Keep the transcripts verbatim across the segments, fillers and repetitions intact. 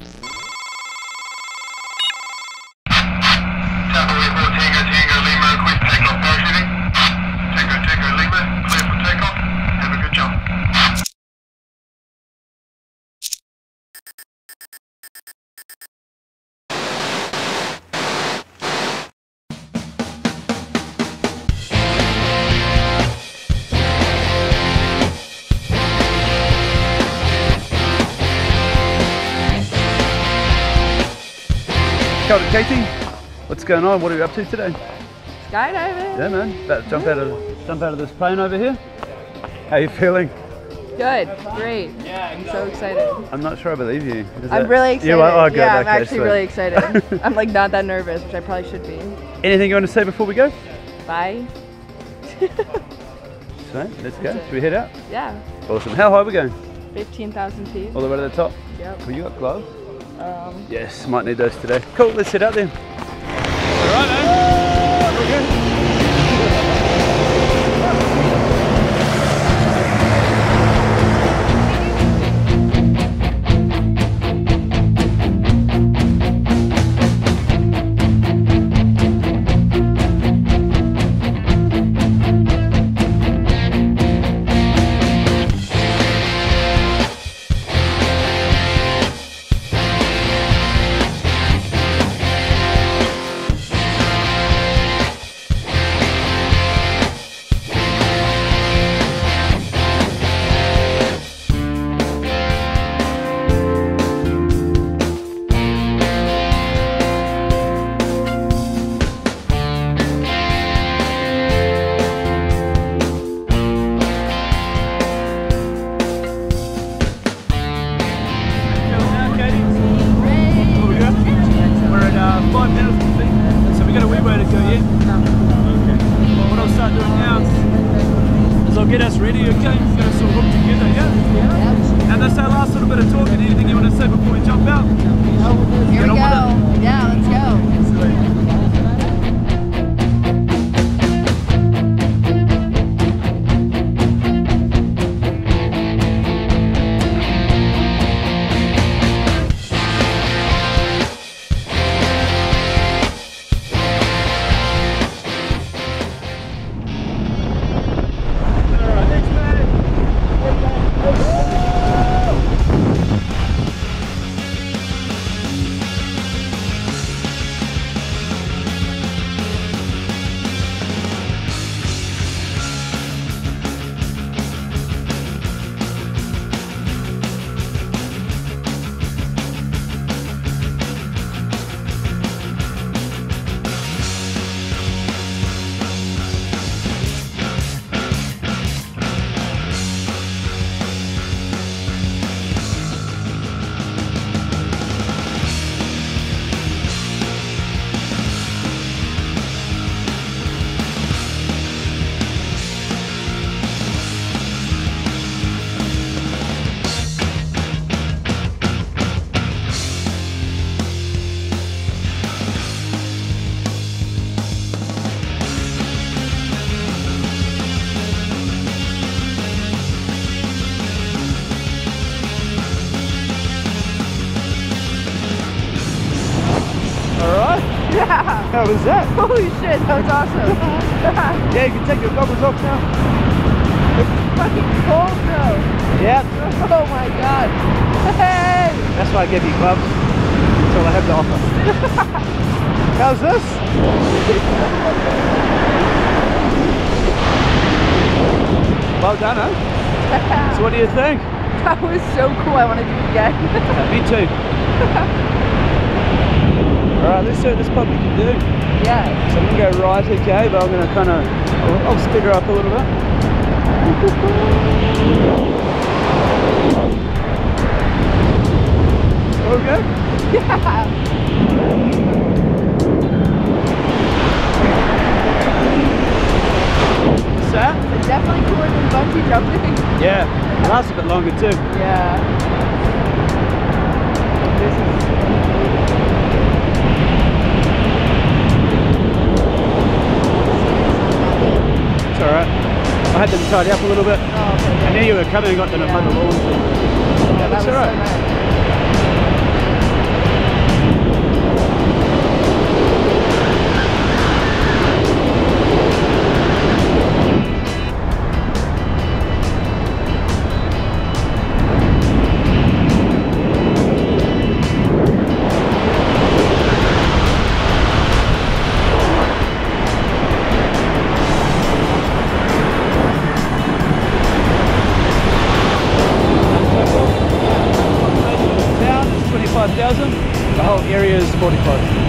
Kia ora, Katie. What's going on? What are you up to today? Skydiving. Yeah, man. About to jump out of jump out of this plane over here. How are you feeling? Good. Great. I'm so excited. I'm not sure I believe you. Is I'm that... really excited. You are? Oh, good. Yeah, I'm okay, actually sweet. really excited. I'm like not that nervous, which I probably should be. Anything you want to say before we go? Bye. So, let's go. Should we head out? Yeah. Awesome. How high are we going? fifteen thousand feet. All the way to the top? Yep. Well, you got gloves? Um, Yes, might need those today. Cool, let's head out then. Alright, man. We're good. Get us ready, okay? Get us all hooked together, yeah? Yeah. And that's our last little bit of talking. Anything you want to say before we jump out? Here we go. Yeah, let's go. Sweet. Yeah. How was that? Holy shit, that was awesome. Yeah, you can take your goggles off now. It's fucking cold though. Yeah. Oh my god. Hey! That's why I gave you gloves. That's all I have to offer. How's this? Well done, huh? So what do you think? That was so cool. I want to do it again. Yeah, me too. Alright, let's see what this puppy can do. Yeah. So I'm going to go right, okay, but I'm going to kind of, I'll, I'll speed her up a little bit. All good? Yeah. What's that? It's definitely cooler than bungee jumping. Yeah, it lasts a bit longer too. Yeah. This is... It's alright. I had them tidy up a little bit. Oh, okay. I knew you were coming and got them Yeah. on the lawn. Oh, Yeah, that's that was alright. so nice. thousand. The whole area is forty-five.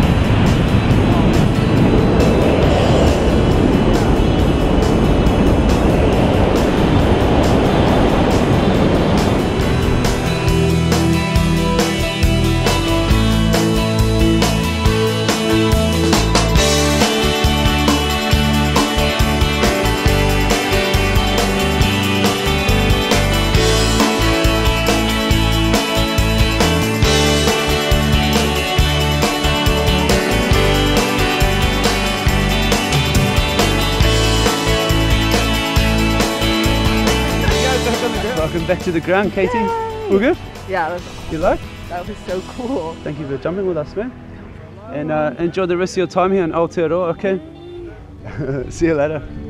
Welcome back to the ground, Katie. Yay. All good? Yeah, that was awesome. You like? That was so cool. Thank you for jumping with us, man. And uh, enjoy the rest of your time here in Aotearoa, okay? See you later.